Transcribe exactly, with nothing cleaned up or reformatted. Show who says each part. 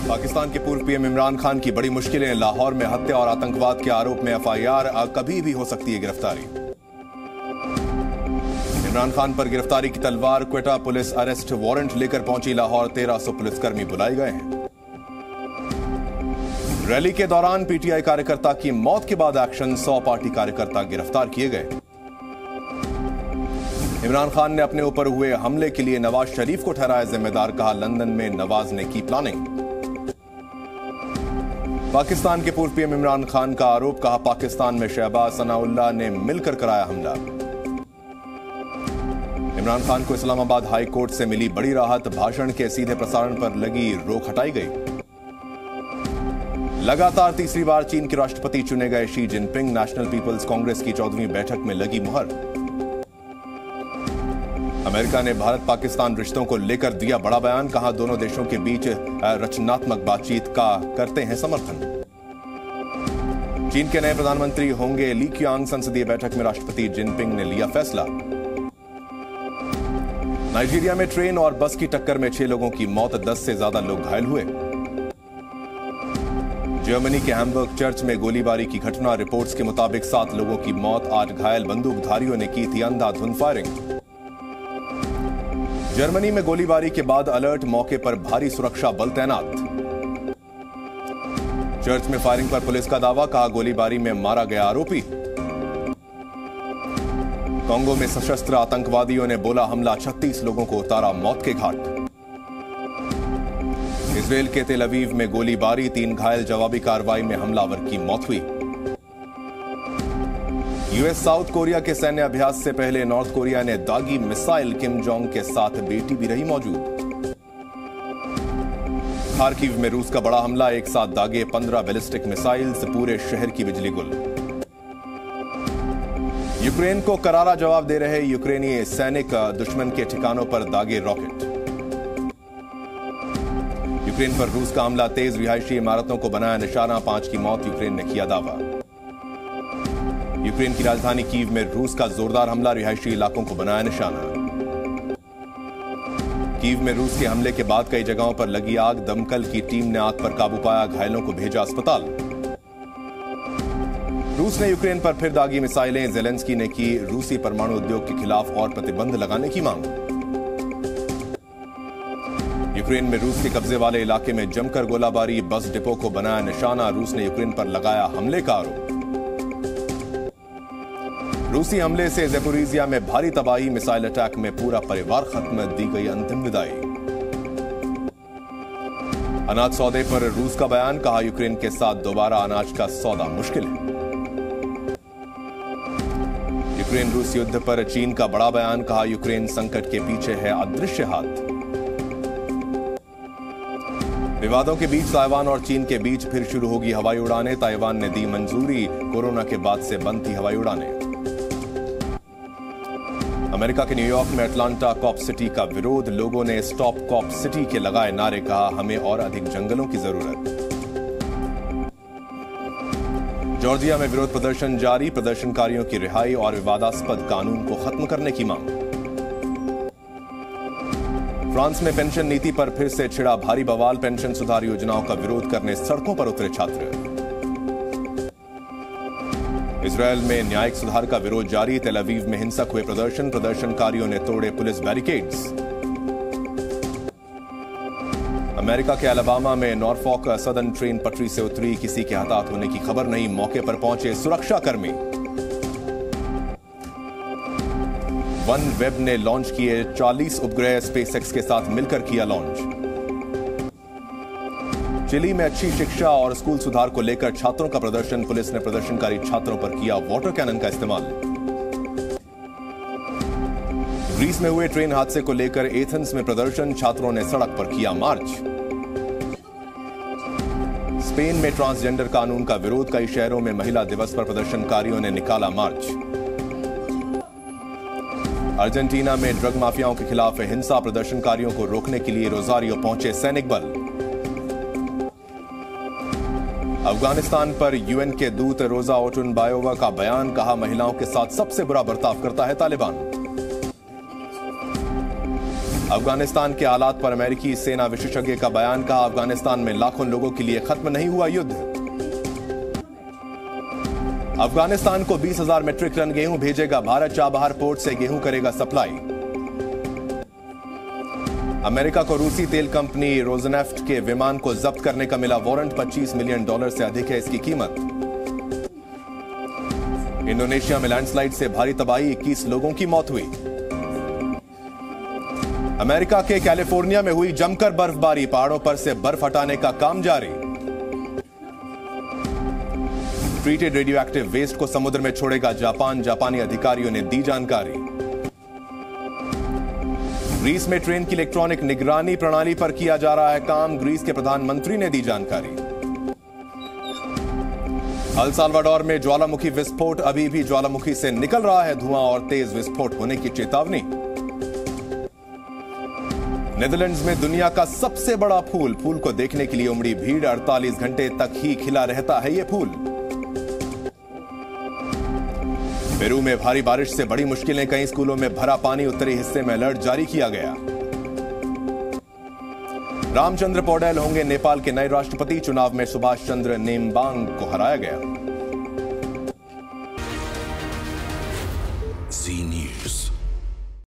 Speaker 1: पाकिस्तान के पूर्व पीएम इमरान खान की बड़ी मुश्किलें। लाहौर में हत्या और आतंकवाद के आरोप में एफआईआर, कभी भी हो सकती है गिरफ्तारी। इमरान खान पर गिरफ्तारी की तलवार। क्वेटा पुलिस अरेस्ट वारंट लेकर पहुंची लाहौर। तेरह सौ पुलिसकर्मी बुलाए गए हैं। रैली के दौरान पीटीआई कार्यकर्ता की मौत के बाद एक्शन। सौ पार्टी कार्यकर्ता गिरफ्तार किए गए। इमरान खान ने अपने ऊपर हुए हमले के लिए नवाज शरीफ को ठहराया जिम्मेदार। कहा लंदन में नवाज ने की प्लानिंग। पाकिस्तान के पूर्व पीएम इमरान खान का आरोप। कहा पाकिस्तान में शहबाज सनाउल्लाह ने मिलकर कराया हमला। इमरान खान को इस्लामाबाद हाई कोर्ट से मिली बड़ी राहत। भाषण के सीधे प्रसारण पर लगी रोक हटाई गई। लगातार तीसरी बार चीन के राष्ट्रपति चुने गए Xi Jinping. National People's Congress की चौदहवीं बैठक में लगी मुहर। अमेरिका ने भारत पाकिस्तान रिश्तों को लेकर दिया बड़ा बयान। कहा दोनों देशों के बीच रचनात्मक बातचीत का करते हैं समर्थन। चीन के नए प्रधानमंत्री होंगे ली क्यांग। संसदीय बैठक में राष्ट्रपति जिनपिंग ने लिया फैसला। नाइजीरिया में ट्रेन और बस की टक्कर में छह लोगों की मौत, दस से ज्यादा लोग घायल हुए। जर्मनी के हैम्बर्ग चर्च में गोलीबारी की घटना। रिपोर्ट्स के मुताबिक सात लोगों की मौत, आठ घायल। बंदूकधारियों ने की थी अंधाधुंध फायरिंग। जर्मनी में गोलीबारी के बाद अलर्ट, मौके पर भारी सुरक्षा बल तैनात। चर्च में फायरिंग पर पुलिस का दावा। कहा गोलीबारी में मारा गया आरोपी। कांगो में सशस्त्र आतंकवादियों ने बोला हमला, छत्तीस लोगों को उतारा मौत के घाट। इजरायल के तेल अवीव में गोलीबारी, तीन घायल। जवाबी कार्रवाई में हमलावर की मौत हुई। यूएस साउथ कोरिया के सैन्य अभ्यास से पहले नॉर्थ कोरिया ने दागी मिसाइल। किम जोंग के साथ बेटी भी रही मौजूद। खार्किव में रूस का बड़ा हमला, एक साथ दागे पंद्रह बैलिस्टिक मिसाइल्स। पूरे शहर की बिजली गुल। यूक्रेन को करारा जवाब दे रहे यूक्रेनी सैनिक। दुश्मन के ठिकानों पर दागे रॉकेट। यूक्रेन पर रूस का हमला तेज, रिहायशी इमारतों को बनाया निशाना। पांच की मौत, यूक्रेन ने किया दावा। यूक्रेन की राजधानी कीव में रूस का जोरदार हमला, रिहायशी इलाकों को बनाया निशाना। कीव में रूस के हमले के बाद कई जगहों पर लगी आग। दमकल की टीम ने आग पर काबू पाया, घायलों को भेजा अस्पताल। रूस ने यूक्रेन पर फिर दागी मिसाइलें। जेलेंस्की ने की रूसी परमाणु उद्योग के खिलाफ और प्रतिबंध लगाने की मांग। यूक्रेन में रूस के कब्जे वाले इलाके में जमकर गोलाबारी, बस डिपो को बनाया निशाना। रूस ने यूक्रेन पर लगाया हमले का आरोप। रूसी हमले से ज़ेपोरिजिया में भारी तबाही, मिसाइल अटैक में पूरा परिवार खत्म, दी गई अंतिम विदाई। अनाज सौदे पर रूस का बयान। कहा यूक्रेन के साथ दोबारा अनाज का सौदा मुश्किल है। यूक्रेन रूस युद्ध पर चीन का बड़ा बयान। कहा यूक्रेन संकट के पीछे है अदृश्य हाथ। विवादों के बीच ताइवान और चीन के बीच फिर शुरू होगी हवाई उड़ानें। ताइवान ने दी मंजूरी, कोरोना के बाद से बंद थी हवाई उड़ानें। अमेरिका के न्यूयॉर्क में अटलांटा कॉप सिटी का विरोध। लोगों ने स्टॉप कॉप सिटी के लगाए नारे। कहा हमें और अधिक जंगलों की जरूरत। जॉर्जिया में विरोध प्रदर्शन जारी। प्रदर्शनकारियों की रिहाई और विवादास्पद कानून को खत्म करने की मांग। फ्रांस में पेंशन नीति पर फिर से छिड़ा भारी बवाल। पेंशन सुधार योजनाओं का विरोध करने सड़कों पर उतरे छात्र। इजरायल में न्यायिक सुधार का विरोध जारी। तेल अवीव में हिंसक हुए प्रदर्शन। प्रदर्शनकारियों ने तोड़े पुलिस बैरिकेड्स। अमेरिका के अलाबामा में नॉरफॉक सदर्न ट्रेन पटरी से उतरी। किसी के हताहत होने की खबर नहीं। मौके पर पहुंचे सुरक्षाकर्मी। वन वेब ने लॉन्च किए चालीस उपग्रह। स्पेसएक्स के साथ मिलकर किया लॉन्च। चिली में अच्छी शिक्षा और स्कूल सुधार को लेकर छात्रों का प्रदर्शन। पुलिस ने प्रदर्शनकारी छात्रों पर किया वाटर कैनन का इस्तेमाल। ग्रीस में हुए ट्रेन हादसे को लेकर एथेंस में प्रदर्शन। छात्रों ने सड़क पर किया मार्च। स्पेन में ट्रांसजेंडर कानून का विरोध। कई शहरों में महिला दिवस पर प्रदर्शनकारियों ने निकाला मार्च। अर्जेंटीना में ड्रग माफियाओं के खिलाफ हिंसा। प्रदर्शनकारियों को रोकने के लिए रोजारियो पहुंचे सैनिक बल। अफगानिस्तान पर यूएन के दूत रोजा ओटुनबायोवा का बयान। कहा महिलाओं के साथ सबसे बुरा बर्ताव करता है तालिबान। अफगानिस्तान के हालात पर अमेरिकी सेना विशेषज्ञ का बयान, कहा अफगानिस्तान में लाखों लोगों के लिए खत्म नहीं हुआ युद्ध। अफगानिस्तान को बीस हजार मीट्रिक टन गेहूं भेजेगा भारत, चाबहार पोर्ट से गेहूं करेगा सप्लाई। अमेरिका को रूसी तेल कंपनी रोजनेफ्ट के विमान को जब्त करने का मिला वारंट, पच्चीस मिलियन डॉलर से अधिक है इसकी कीमत। इंडोनेशिया में लैंडस्लाइड से भारी तबाही, इक्कीस लोगों की मौत हुई। अमेरिका के कैलिफोर्निया में हुई जमकर बर्फबारी, पहाड़ों पर से बर्फ हटाने का काम जारी। ट्रीटेड रेडियोएक्टिव वेस्ट को समुद्र में छोड़ेगा जापान, जापानी अधिकारियों ने दी जानकारी। ग्रीस में ट्रेन की इलेक्ट्रॉनिक निगरानी प्रणाली पर किया जा रहा है काम, ग्रीस के प्रधानमंत्री ने दी जानकारी। अल साल्वाडोर में ज्वालामुखी विस्फोट, अभी भी ज्वालामुखी से निकल रहा है धुआं और तेज विस्फोट होने की चेतावनी। नेदरलैंड्स में दुनिया का सबसे बड़ा फूल, फूल को देखने के लिए उमड़ी भीड़, अड़तालीस घंटे तक ही खिला रहता है ये फूल। पेरू में भारी बारिश से बड़ी मुश्किलें, कई स्कूलों में भरा पानी, उत्तरी हिस्से में अलर्ट जारी किया गया। रामचंद्र पौडेल होंगे नेपाल के नए राष्ट्रपति, चुनाव में सुभाष चंद्र नेम्बांग को हराया गया।
Speaker 2: Zee news.